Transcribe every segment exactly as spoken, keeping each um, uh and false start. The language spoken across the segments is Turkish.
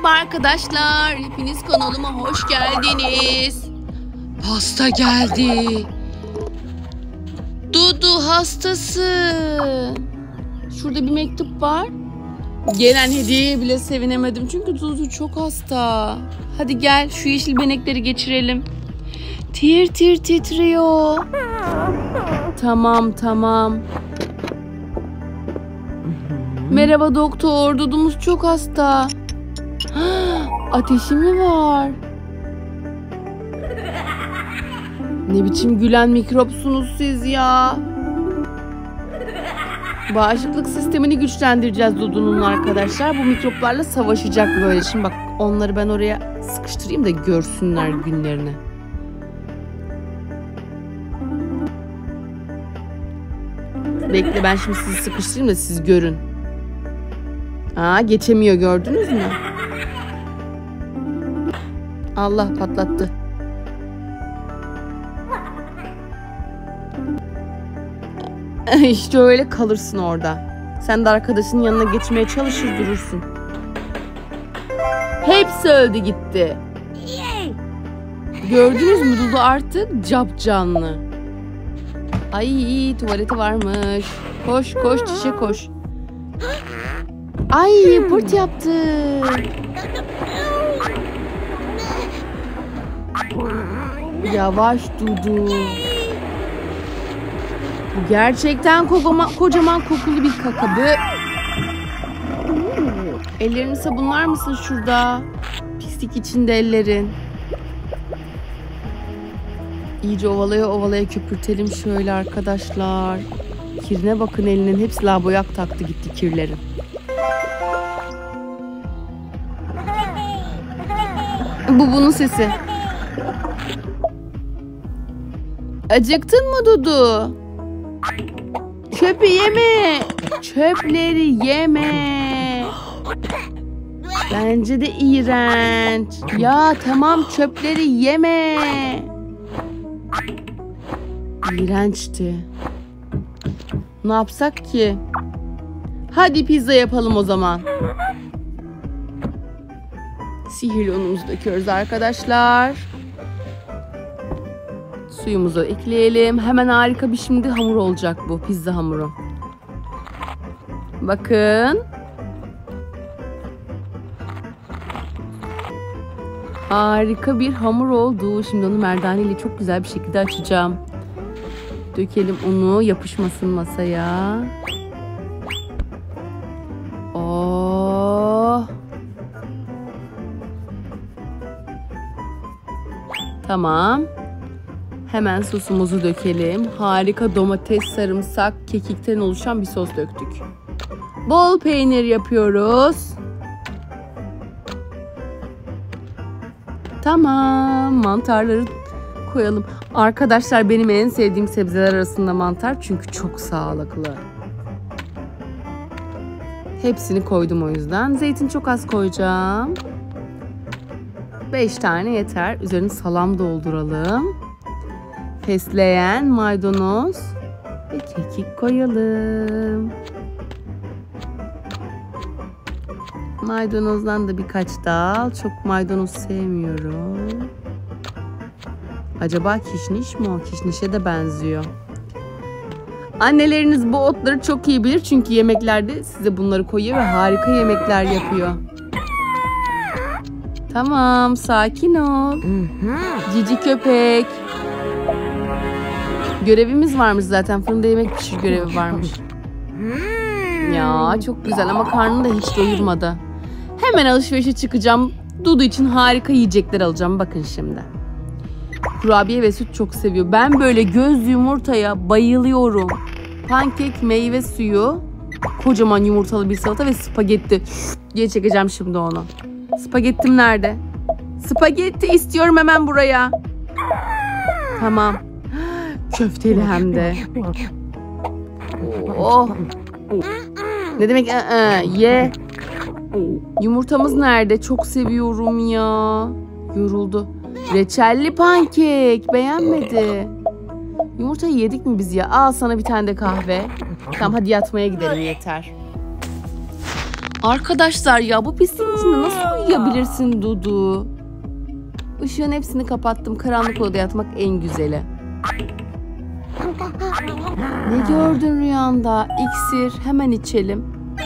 Merhaba arkadaşlar. Hepiniz kanalıma hoş geldiniz. Pasta geldi. Dudu hastası. Şurada bir mektup var. Gelen hediyeye bile sevinemedim. Çünkü Dudu çok hasta. Hadi gel şu yeşil benekleri geçirelim. Tir tir titriyor. Tamam tamam. Merhaba doktor. Dudumuz çok hasta. Ateşi mi var? Ne biçim gülen mikropsunuz siz ya? Bağışıklık sistemini güçlendireceğiz Dudu'nun arkadaşlar. Bu mikroplarla savaşacak böyle. Şimdi bak onları ben oraya sıkıştırayım da görsünler günlerini. Bekle ben şimdi sizi sıkıştırayım da siz görün. Aa geçemiyor gördünüz mü? Allah patlattı. İşte öyle kalırsın orada. Sen de arkadaşının yanına geçmeye çalışır durursun. Hepsi öldü gitti. Gördünüz mü Dudu artık capcanlı. Ay tuvaleti varmış. Koş koş çişe koş. Ay pırt yaptı. Yavaş Dudu. Bu gerçekten kocaman, kocaman kokulu bir kaka. Böyle... Ellerini sabunlar mısın şurada? Pislik içinde ellerin. İyice ovalaya ovalaya köpürtelim şöyle arkadaşlar. Kirine bakın elinin. Hepsi laboyak taktı gitti kirlerin. Bu bunun sesi. Acıktın mı Dudu? Çöpü yeme. Çöpleri yeme. Bence de iğrenç. Ya tamam çöpleri yeme. İğrençti. Ne yapsak ki? Hadi pizza yapalım o zaman. Sihirli unumuzu döküyoruz arkadaşlar. Suyumuzu ekleyelim. Hemen harika bir şimdi hamur olacak bu. Pizza hamuru. Bakın. Harika bir hamur oldu. Şimdi onu merdane ile çok güzel bir şekilde açacağım. Dökelim unu. Yapışmasın masaya. Oh. Tamam. Hemen sosumuzu dökelim. Harika domates, sarımsak, kekikten oluşan bir sos döktük. Bol peynir yapıyoruz. Tamam. Mantarları koyalım. Arkadaşlar benim en sevdiğim sebzeler arasında mantar. Çünkü çok sağlıklı. Hepsini koydum o yüzden. Zeytin çok az koyacağım. beş tane yeter. Üzerine salam dolduralım. Fesleğen, maydanoz ve kekik koyalım. Maydanozdan da birkaç dal. Çok maydanoz sevmiyorum. Acaba kişniş mi o? Kişnişe de benziyor. Anneleriniz bu otları çok iyi bilir. Çünkü yemeklerde size bunları koyuyor ve harika yemekler yapıyor. Tamam, sakin ol. Cici köpek. Görevimiz varmış zaten. Fırında yemek pişir görevi varmış. Ya çok güzel ama karnını da hiç doyurmadı. Hemen alışverişe çıkacağım. Dudu için harika yiyecekler alacağım. Bakın şimdi. Kurabiye ve süt çok seviyor. Ben böyle göz yumurtaya bayılıyorum. Pankek, meyve suyu, kocaman yumurtalı bir salata ve spagetti diye çekeceğim şimdi onu. Spagettim nerede? Spagetti istiyorum hemen buraya. Tamam. Köfteli hem de. Oh. Ne demek? Ee, ye. Yumurtamız nerede? Çok seviyorum ya. Yoruldu. Reçelli pankek. Beğenmedi. Yumurtayı yedik mi biz ya? Al sana bir tane de kahve. Tamam hadi yatmaya gidelim yeter. Arkadaşlar ya bu pisliğin içinde nasıl uyuyabilirsin Dudu? Işığın hepsini kapattım. Karanlık odada yatmak en güzeli. Ne gördün rüyanda? İksir. Hemen içelim.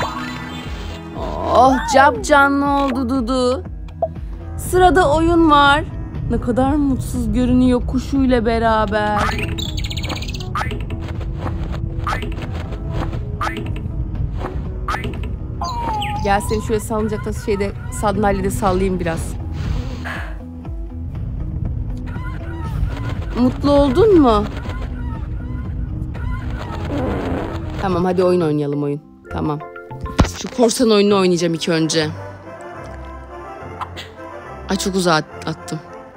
Oh, cap canlı oldu Dudu. Sırada oyun var. Ne kadar mutsuz görünüyor kuşuyla beraber. Gel seni şöyle salıncakta şeyde sandalyede sallayayım biraz. Mutlu oldun mu? Tamam hadi oyun oynayalım oyun. Tamam. Şu korsan oyununu oynayacağım ilk önce. Ay çok uzağa attım.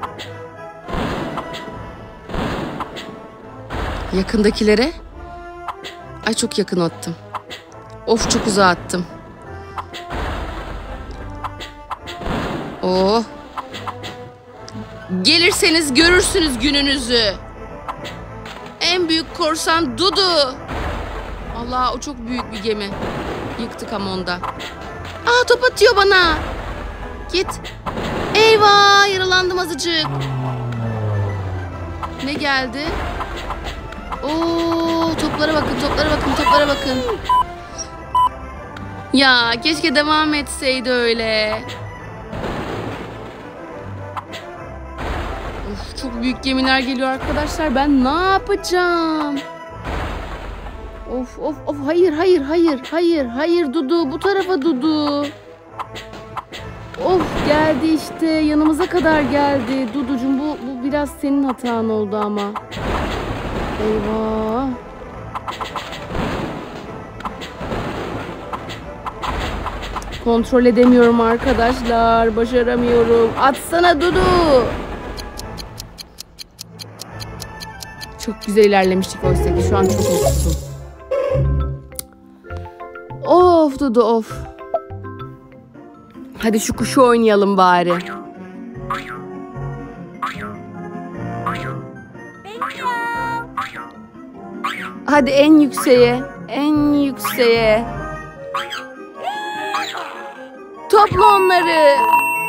Yakındakilere. Ay çok yakın attım. Of çok uzağa attım. Oh. Gelirseniz görürsünüz gününüzü. En büyük korsan Dudu. Allah o çok büyük bir gemi. Yıktık ama onda. Aa top atıyor bana. Git. Eyvah yaralandım azıcık. Ne geldi? Oo toplara bakın toplara bakın toplara bakın. Ya keşke devam etseydi öyle. Of, çok büyük gemiler geliyor arkadaşlar. Ben ne yapacağım? Of of of hayır hayır hayır hayır hayır Dudu bu tarafa Dudu. Of geldi işte yanımıza kadar geldi. Duducuğum bu, bu biraz senin hatan oldu ama. Eyvah. Kontrol edemiyorum arkadaşlar. Başaramıyorum. Atsana Dudu. Çok güzel ilerlemiştik oysa ki şu an çok mutsuzum. Of Dudu of. Hadi şu kuşu oynayalım bari. Hadi en yükseğe. En yükseğe. Topla onları.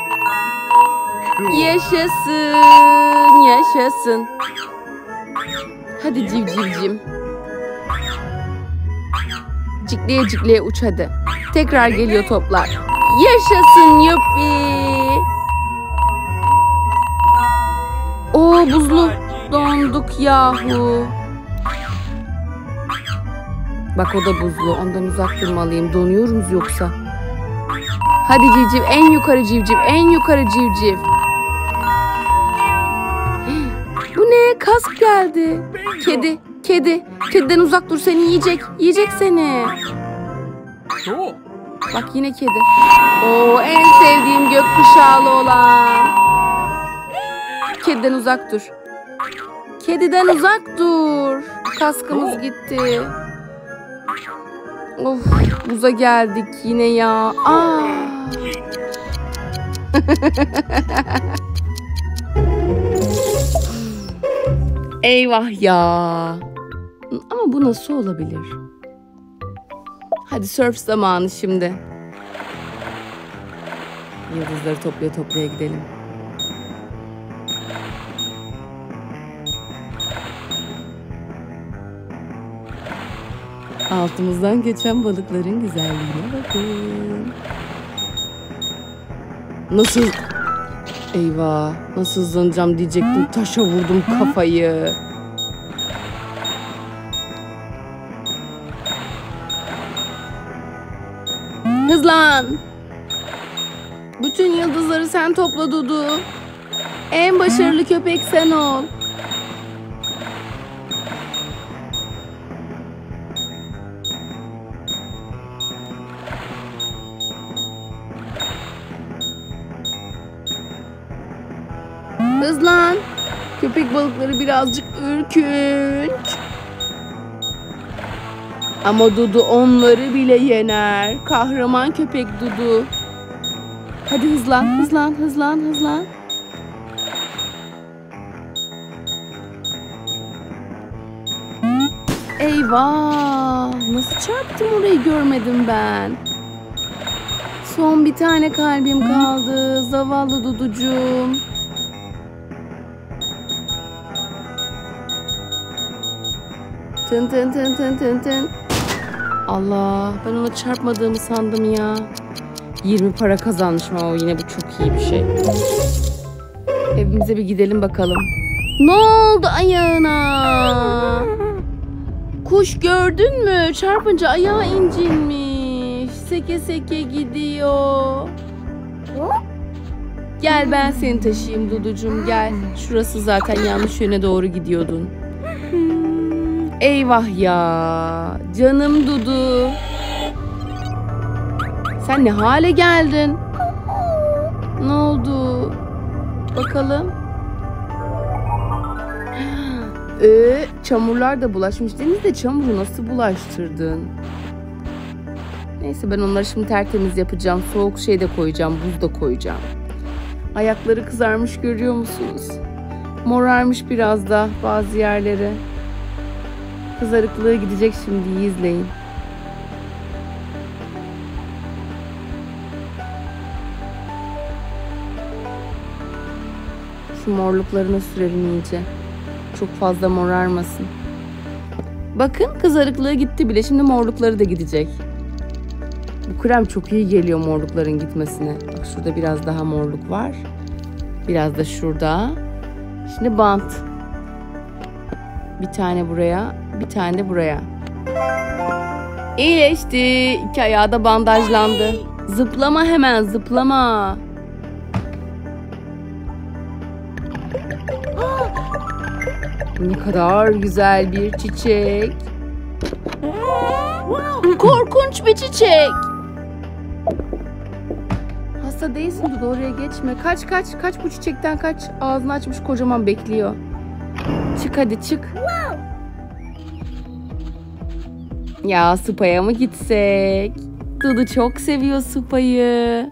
Yaşasın. Yaşasın. Hadi civcivcim. Cikleye cikleye uç hadi. Tekrar geliyor toplar. Yaşasın yuppi. Oo buzlu donduk yahu. Bak o da buzlu. Ondan uzak durmalıyım. Donuyoruz yoksa. Hadi civciv. En yukarı civciv. En yukarı civciv. Bu ne? Kask geldi. Kedi. Kedi. Kediden uzak dur seni yiyecek. Yiyecek seni. Bak yine kedi. Oo en sevdiğim gökkuşağlı olan. Kediden uzak dur. Kediden uzak dur. Kaskımız gitti. Of buza geldik yine ya. Aa. Eyvah ya. Ama bu nasıl olabilir? Hadi surf zamanı şimdi. Yıldızları toplaya toplaya gidelim. Altımızdan geçen balıkların güzelliğine bakın. Nasıl? Eyvah. Nasıl hızlanacağım diyecektim. Taşa vurdum kafayı. Hızlan. Bütün yıldızları sen topla Dudu. En başarılı köpek sen ol. Hızlan. Köpek balıkları birazcık ürkünç. Ama Dudu onları bile yener. Kahraman köpek Dudu. Hadi hızlan, hızlan, hızlan, hızlan. Eyvah! Nasıl çarptım orayı görmedim ben. Son bir tane kalbim kaldı. Zavallı Duducuğum. Tın tın tın tın tın tın. Allah, ben ona çarpmadığımı sandım ya. yirmi para kazanmışım ama yine bu çok iyi bir şey. Evimize bir gidelim bakalım. Ne oldu ayağına? Kuş gördün mü? Çarpınca ayağı incinmiş. Seke seke gidiyor. Gel ben seni taşıyayım Duducuğum, gel. Şurası zaten yanlış yöne doğru gidiyordun. Eyvah ya. Canım Dudu. Sen ne hale geldin? Ne oldu? Bakalım. Ee, çamurlar da bulaşmış. Denizde çamuru nasıl bulaştırdın? Neyse, ben onları şimdi tertemiz yapacağım. Soğuk şey de koyacağım. Buz da koyacağım. Ayakları kızarmış, görüyor musunuz? Morarmış biraz da bazı yerleri. Kızarıklığı gidecek şimdi, iyi izleyin. Şu morluklarına sürelim iyice. Çok fazla morarmasın. Bakın, kızarıklığı gitti bile. Şimdi morlukları da gidecek. Bu krem çok iyi geliyor morlukların gitmesine. Bak, şurada biraz daha morluk var. Biraz da şurada. Şimdi bant. Bir tane buraya, bir tane de buraya. İyileşti. İki ayağı da bandajlandı. Zıplama hemen, zıplama. Ne kadar güzel bir çiçek. Korkunç bir çiçek. Hasta değilsin Dudu, oraya geçme. Kaç kaç kaç, bu çiçekten kaç. Ağzını açmış kocaman bekliyor. Çık hadi, çık. Ya spa'ya mı gitsek? Dudu çok seviyor spa'yı.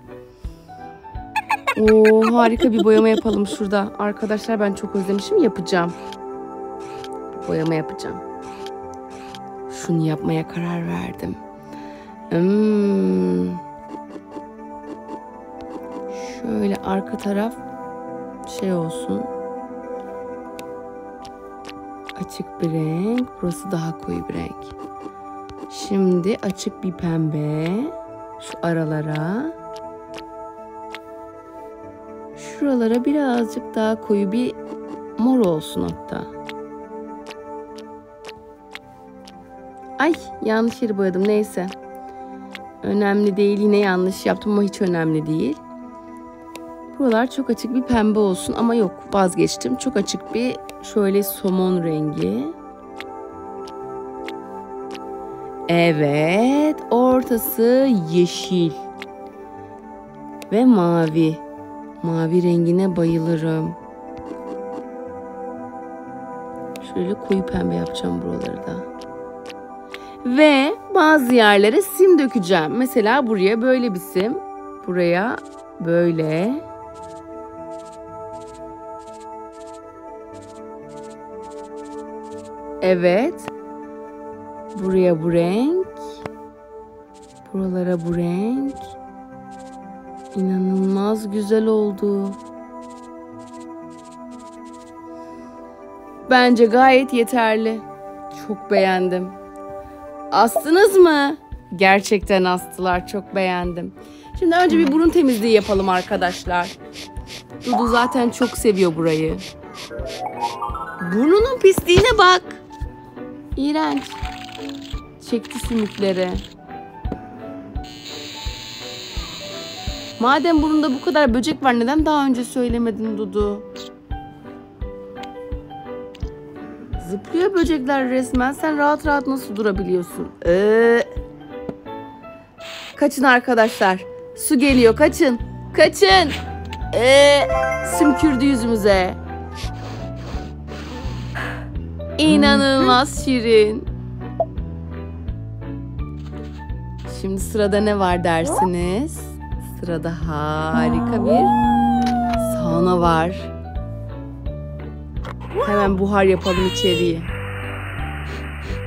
Oo, harika bir boyama yapalım şurada. Arkadaşlar, ben çok özlemişim, yapacağım. Boyama yapacağım. Şunu yapmaya karar verdim. Hmm. Şöyle arka taraf şey olsun. Açık bir renk. Burası daha koyu bir renk. Şimdi açık bir pembe. Şu aralara. Şuralara birazcık daha koyu bir mor olsun hatta. Ay, yanlış yeri boyadım, neyse. Önemli değil, yine yanlış yaptım ama hiç önemli değil. Buralar çok açık bir pembe olsun ama yok, vazgeçtim. Çok açık bir şöyle somon rengi. Evet, ortası yeşil ve mavi. Mavi rengine bayılırım. Şöyle koyu pembe yapacağım buraları da. Ve bazı yerlere sim dökeceğim. Mesela buraya böyle bir sim. Buraya böyle. Evet. Buraya bu renk. Buralara bu renk. İnanılmaz güzel oldu. Bence gayet yeterli. Çok beğendim. Astınız mı? Gerçekten astılar. Çok beğendim. Şimdi önce bir burun temizliği yapalım arkadaşlar. Dudu zaten çok seviyor burayı. Burnunun pisliğine bak. İğrenç. Çekti sümükleri. Madem burnunda bu kadar böcek var, neden daha önce söylemedin Dudu? Zıplıyor böcekler resmen. Sen rahat rahat nasıl durabiliyorsun? Ee, kaçın arkadaşlar. Su geliyor, kaçın. Kaçın. Ee, sümkürdü yüzümüze. İnanılmaz şirin. Şimdi sırada ne var dersiniz? Sırada harika bir sauna var. Hemen buhar yapalım içeriye.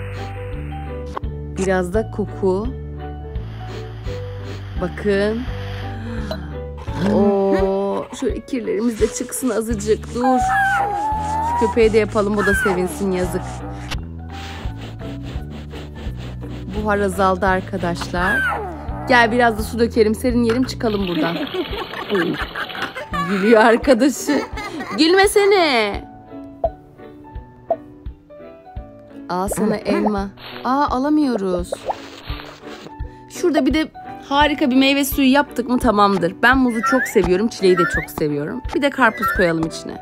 Biraz da koku. Bakın. Oo, şöyle kirlerimiz de çıksın azıcık. Dur. Şu köpeğe de yapalım, o da sevinsin, yazık. Buhar azaldı arkadaşlar. Gel biraz da su dökelim, serin yerim, çıkalım buradan. Oy. Gülüyor arkadaşı. Gülmesene. Al sana elma. Aa, alamıyoruz. Şurada bir de harika bir meyve suyu yaptık mı tamamdır. Ben muzu çok seviyorum, çileği de çok seviyorum. Bir de karpuz koyalım içine.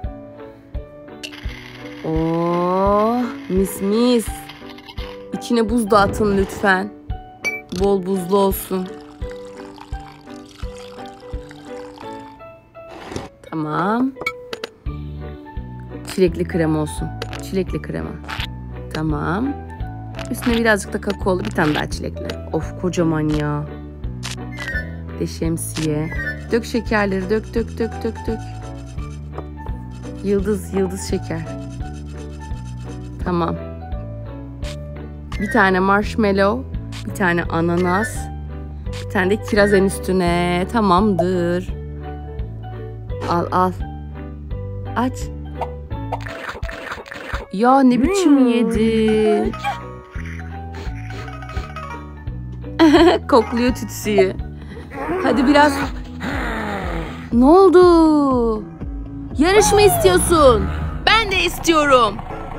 Oh, mis mis. İçine buz da atın lütfen. Bol buzlu olsun. Tamam. Çilekli krema olsun. Çilekli krema. Tamam. Üstüne birazcık da kakaolu, bir tane daha çilekli. Of, kocaman ya. De şemsiye. Dök şekerleri, dök dök dök dök dök. Yıldız yıldız şeker. Tamam. Bir tane marshmallow, bir tane ananas, bir tane de kiraz en üstüne. Tamamdır. Al al. Aç. Ya ne biçim yedi. Kokluyor tütsüyü. Hadi biraz. Ne oldu? Yarış mı istiyorsun? Ben de istiyorum.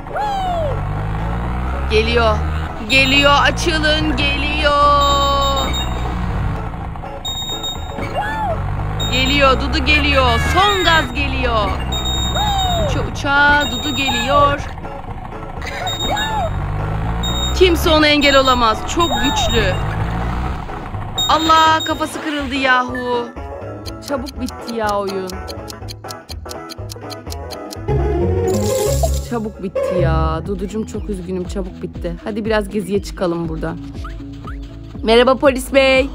Geliyor. Geliyor, açılın, geliyor. Geliyor, Dudu geliyor. Son gaz geliyor. Uça uça Dudu geliyor. Kimse ona engel olamaz. Çok güçlü. Allah, kafası kırıldı yahu. Çabuk bitti ya oyun. Çabuk bitti ya. Duducum çok üzgünüm, çabuk bitti. Hadi biraz geziye çıkalım burada. Merhaba polis bey.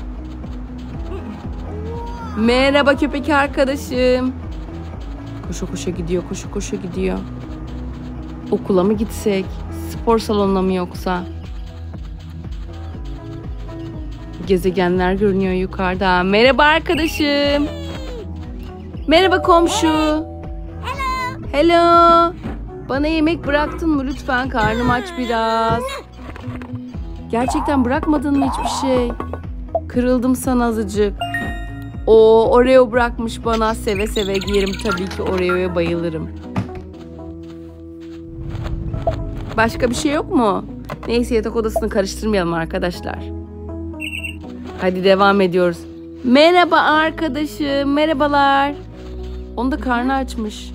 Merhaba köpek arkadaşım. Koşa koşa gidiyor, koşa koşa gidiyor. Okula mı gitsek? Spor salonuna mı yoksa? Gezegenler görünüyor yukarıda. Merhaba arkadaşım. Merhaba komşu. Hello. Hello. Bana yemek bıraktın mı lütfen? Karnım aç biraz. Gerçekten bırakmadın mı hiçbir şey? Kırıldım sana azıcık. O Oreo bırakmış bana. Seve seve yerim tabii ki, Oreo'ya bayılırım. Başka bir şey yok mu? Neyse, yatak odasını karıştırmayalım arkadaşlar. Hadi devam ediyoruz. Merhaba arkadaşım. Merhabalar. Onun da karnı açmış.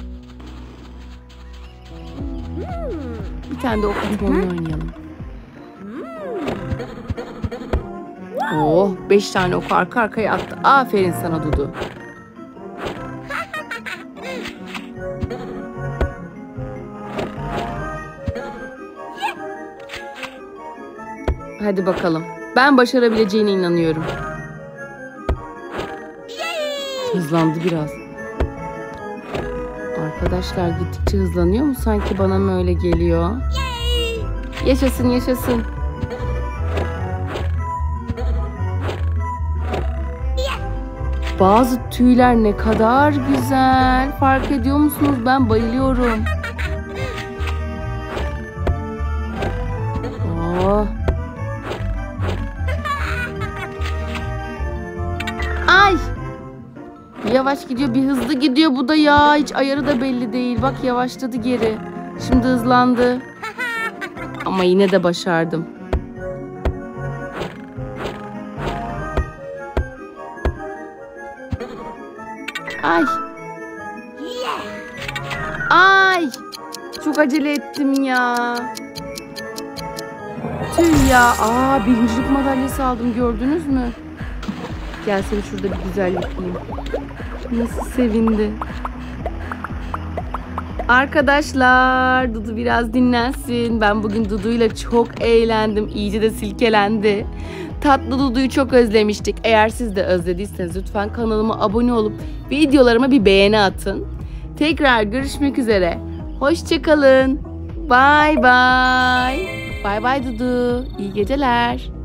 Bir tane de ok atma oyunu oynayalım. Oh, beş tane ok arka arkaya attı. Aferin sana Dudu. Hadi bakalım. Ben başarabileceğine inanıyorum. Hızlandı biraz. Arkadaşlar gittikçe hızlanıyor mu? Sanki bana mı öyle geliyor? Yaşasın yaşasın. Bazı tüyler ne kadar güzel. Fark ediyor musunuz? Ben bayılıyorum. Oh. Ay! Yavaş gidiyor, bir hızlı gidiyor bu da ya. Hiç ayarı da belli değil. Bak yavaşladı geri. Şimdi hızlandı. Ama yine de başardım. Ay. Ay. Çok acele ettim ya. Tüh ya. Aa, birincilik madalyası aldım, gördünüz mü? Gel seni şurada bir güzel yıkayayım. Nasıl sevindi. Arkadaşlar, Dudu biraz dinlensin. Ben bugün Dudu'yla çok eğlendim. İyice de silkelendi. Tatlı Dudu'yu çok özlemiştik. Eğer siz de özlediyseniz lütfen kanalıma abone olup videolarıma bir beğeni atın. Tekrar görüşmek üzere. Hoşça kalın. Bye bye. Bye bye Dudu. İyi geceler.